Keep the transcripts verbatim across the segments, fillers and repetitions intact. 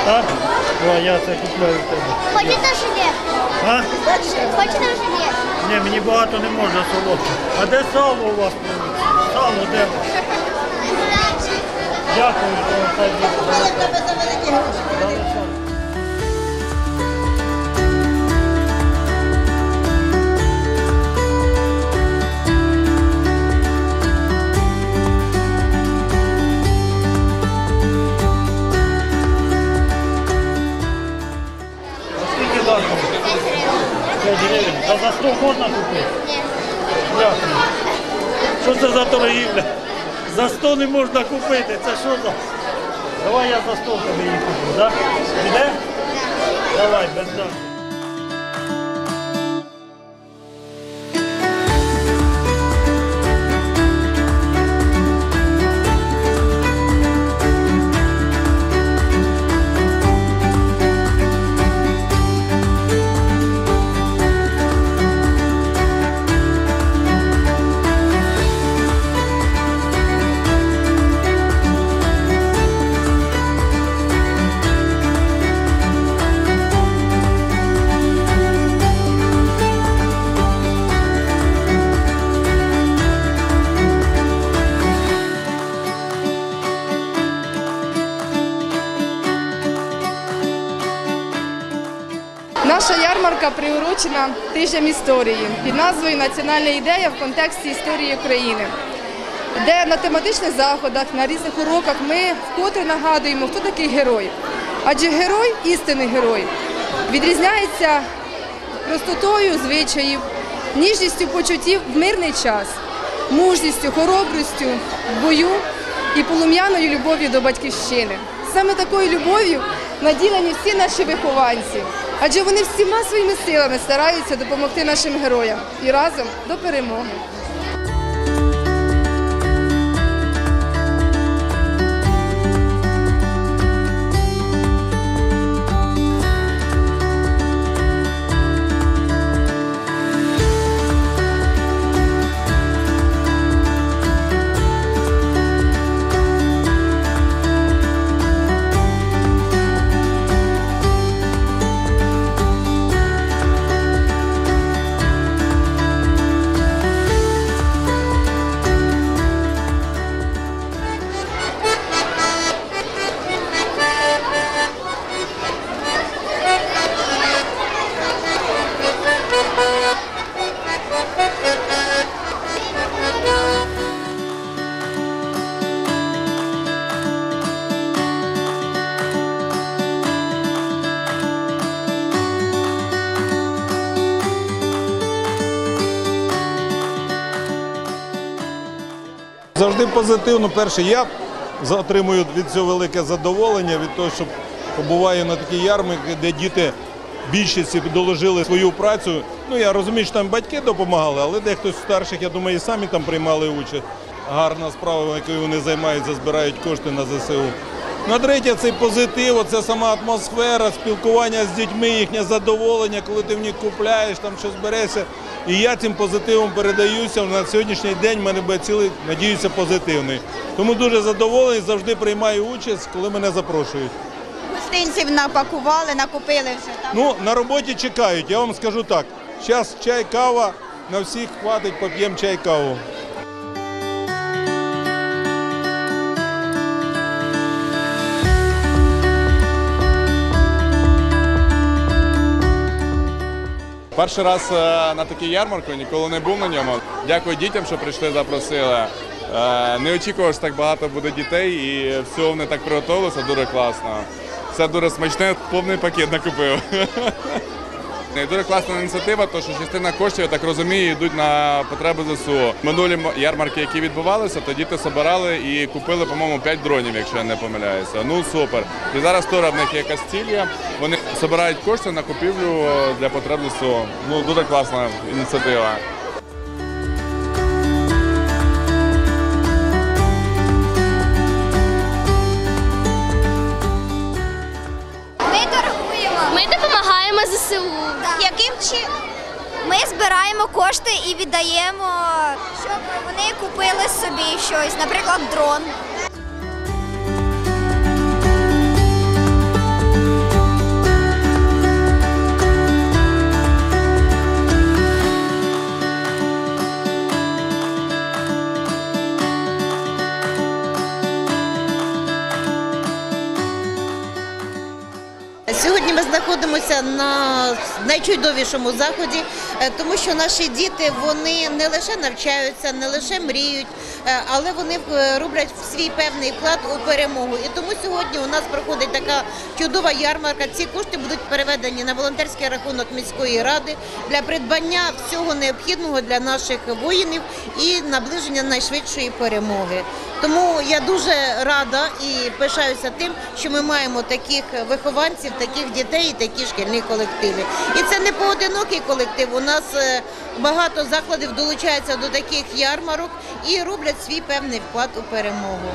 Так? О, я це купляю в тебе. Хочете желе? А? Хочете желе? Ні, мені багато не можна солодке. А де сало у вас? Сало де? Дякую, що ви так дякую. п'ять гривень. А за сто можна купити? Ні. Дякую. Що це за торгівля? За сто не можна купити. Це що за? Давай я за сто тобі її куплю, так? Іде? Давай, без дати. Наша ярмарка приурочена тижням історії під назвою «Національна ідея в контексті історії України», де на тематичних заходах, на різних уроках ми вкотре нагадуємо, хто такий герой. Адже герой, істинний герой, відрізняється простотою звичаїв, ніжністю почуттів в мирний час, мужністю, хоробрістю в бою і полум'яною любов'ю до батьківщини. Саме такою любов'ю наділені всі наші вихованці, адже вони всіма своїми силами стараються допомогти нашим героям і разом до перемоги. Завжди позитивно. Перше, я отримую від цього велике задоволення, від того, що побуваю на такій ярмарці, де діти більшість доложили свою працю. Ну, я розумію, що там батьки допомагали, але дехто з старших, я думаю, і самі там приймали участь. Гарна справа, якою вони займаються, збирають кошти на ЗСУ. Ну, а третє, цей позитив, це сама атмосфера, спілкування з дітьми, їхнє задоволення, коли ти в них купляєш, там щось берешся. І я цим позитивом передаюся. На сьогоднішній день в мене буде цілий, надіюся, позитивний. Тому дуже задоволений, завжди приймаю участь, коли мене запрошують. Гостинців напакували, накупили вже, так? Ну, на роботі чекають, я вам скажу так. Зараз чай, кава, на всіх хватить, поп'ємо чай, каву. Перший раз на такій ярмарку, ніколи не був на ньому. Дякую дітям, що прийшли, запросили. Не очікував, що так багато буде дітей і все вони так приготувалися, дуже класно. Все дуже смачне, повний пакет накупив. Дуже класна ініціатива, тому що частина коштів, я так розумію, йдуть на потреби ЗСУ. Минулі ярмарки, які відбувалися, то діти збирали і купили, по-моєму, п'ять дронів, якщо я не помиляюся. Ну, супер. І зараз теж в них є якась ціль, вони збирають кошти на купівлю для потреб ЗСУ. Ну, дуже класна ініціатива. Ми допомагаємо ЗСУ. Яким чином? Ми збираємо кошти і віддаємо, щоб вони купили собі щось, наприклад, дрон. Сьогодні ми знаходимося на найчудовішому заході, тому що наші діти, вони не лише навчаються, не лише мріють, але вони роблять свій певний вклад у перемогу. І тому сьогодні у нас проходить така чудова ярмарка. Ці кошти будуть переведені на волонтерський рахунок міської ради для придбання всього необхідного для наших воїнів і наближення найшвидшої перемоги. Тому я дуже рада і пишаюся тим, що ми маємо таких вихованців, таких дітей і такі шкільні колективи. І це не поодинокий колектив. У нас багато закладів долучаються до таких ярмарок і роблять свій певний вклад у перемогу.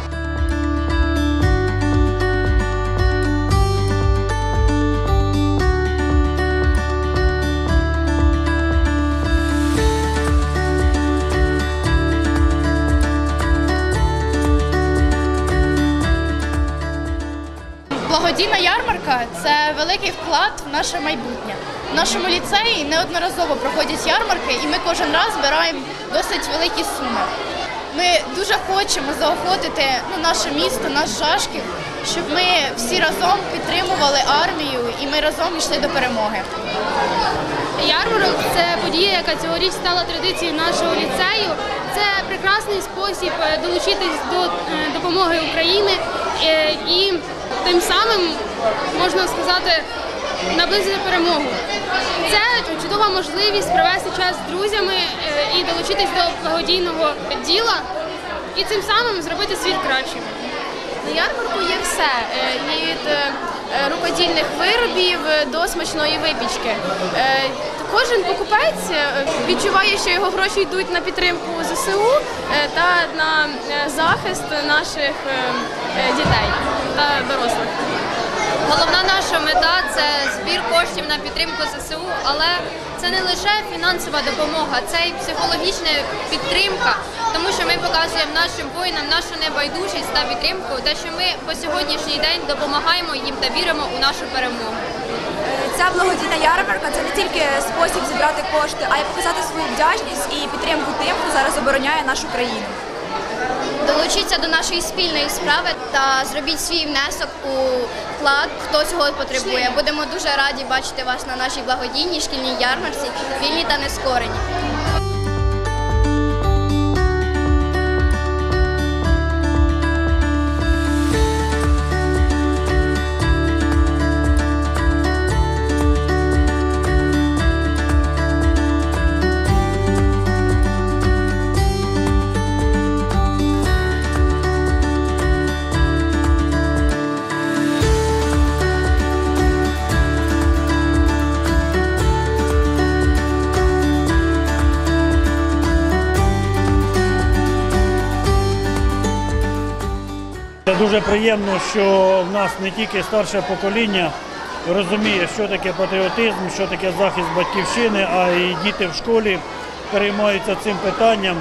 Благодійна ярмарка – це великий вклад в наше майбутнє. В нашому ліцеї неодноразово проходять ярмарки, і ми кожен раз збираємо досить великі суми. Ми дуже хочемо заохотити ну, наше місто, наш Жашків, щоб ми всі разом підтримували армію і ми разом йшли до перемоги. Ярмарок – це подія, яка цьогоріч стала традицією нашого ліцею. Це прекрасний спосіб долучитись до допомоги України і тим самим, можна сказати, наблизити перемогу. Це чудова можливість провести час з друзями і долучитись до благодійного діла і цим самим зробити світ кращим. На ярмарку є все, від рукодільних виробів до смачної випічки. Кожен покупець відчуває, що його гроші йдуть на підтримку зе се у та на захист наших дітей та дорослих. Головна наша мета – це збір коштів на підтримку зе се у, але це не лише фінансова допомога, це і психологічна підтримка, тому що ми показуємо нашим воїнам нашу небайдужість та підтримку, те, що ми по сьогоднішній день допомагаємо їм та віримо у нашу перемогу. Ця благодійна ярмарка – це не тільки спосіб зібрати кошти, а й показати свою вдячність і підтримку тим, хто зараз обороняє нашу країну. Долучіться до нашої спільної справи та зробіть свій внесок у вклад, хто цього потребує. Будемо дуже раді бачити вас на нашій благодійній шкільній ярмарці, вільні та нескорені. Дуже приємно, що в нас не тільки старше покоління розуміє, що таке патріотизм, що таке захист батьківщини, а й діти в школі переймаються цим питанням.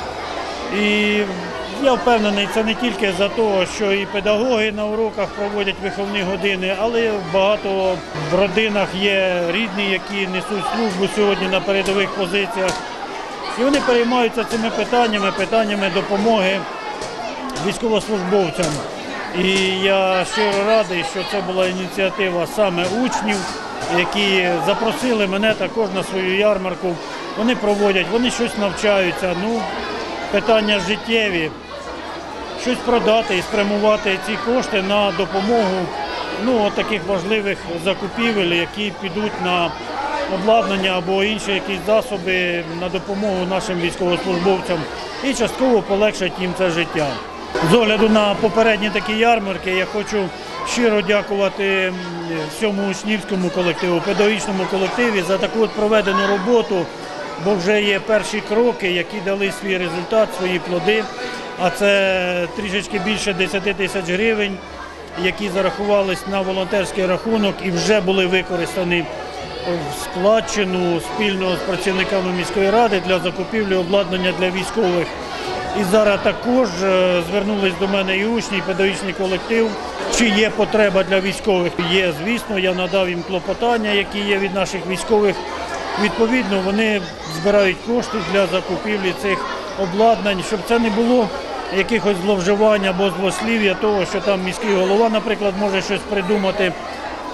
І я впевнений, це не тільки за те, що і педагоги на уроках проводять виховні години, але багато в родинах є рідні, які несуть службу сьогодні на передових позиціях. І вони переймаються цими питаннями, питаннями допомоги військовослужбовцям. І я щиро радий, що це була ініціатива саме учнів, які запросили мене також на свою ярмарку. Вони проводять, вони щось навчаються. Ну, питання життєві. Щось продати і спрямувати ці кошти на допомогу ну, от таких важливих закупівель, які підуть на обладнання або інші якісь засоби на допомогу нашим військовослужбовцям і частково полегшать їм це життя. З огляду на попередні такі ярмарки я хочу щиро дякувати всьому учнівському колективу, педагогічному колективі за таку от проведену роботу, бо вже є перші кроки, які дали свій результат, свої плоди, а це трішечки більше десять тисяч гривень, які зарахувались на волонтерський рахунок і вже були використані в складчину спільно з працівниками міської ради для закупівлі обладнання для військових. І зараз також звернулись до мене і учні, і педагогічний колектив. Чи є потреба для військових? Є, звісно, я надав їм клопотання, які є від наших військових. Відповідно, вони збирають кошти для закупівлі цих обладнань, щоб це не було якихось зловживань або злослів'я того, що там міський голова, наприклад, може щось придумати,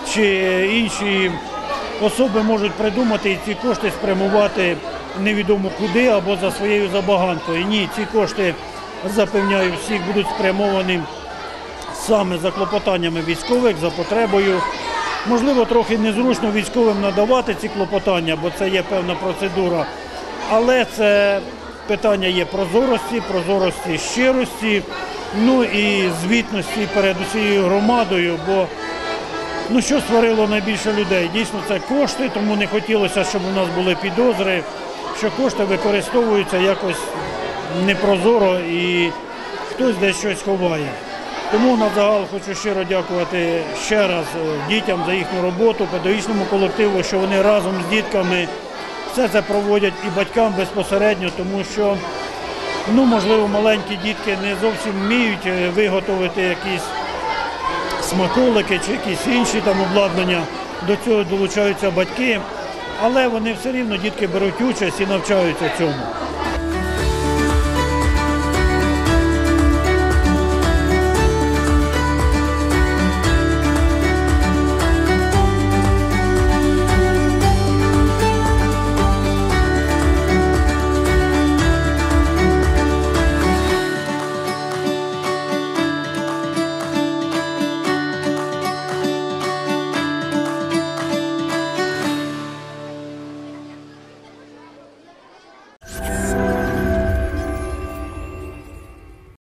чи інші особи можуть придумати і ці кошти спрямувати невідомо куди або за своєю забаганкою. Ні, ці кошти, запевняю всіх, будуть спрямовані саме за клопотаннями військових, за потребою. Можливо, трохи незручно військовим надавати ці клопотання, бо це є певна процедура. Але це питання є прозорості, прозорості, щирості, ну і звітності перед усією громадою, бо ну, що створило найбільше людей? Дійсно, це кошти, тому не хотілося, щоб у нас були підозри, що кошти використовуються якось непрозоро і хтось десь щось ховає. Тому на загал хочу щиро дякувати ще раз дітям за їхню роботу, педагогічному колективу, що вони разом з дітками все це проводять і батькам безпосередньо, тому що, ну, можливо, маленькі дітки не зовсім вміють виготовити якісь смаколики чи якісь інші там обладнання. До цього долучаються батьки, але вони все рівно, дітки беруть участь і навчаються цьому.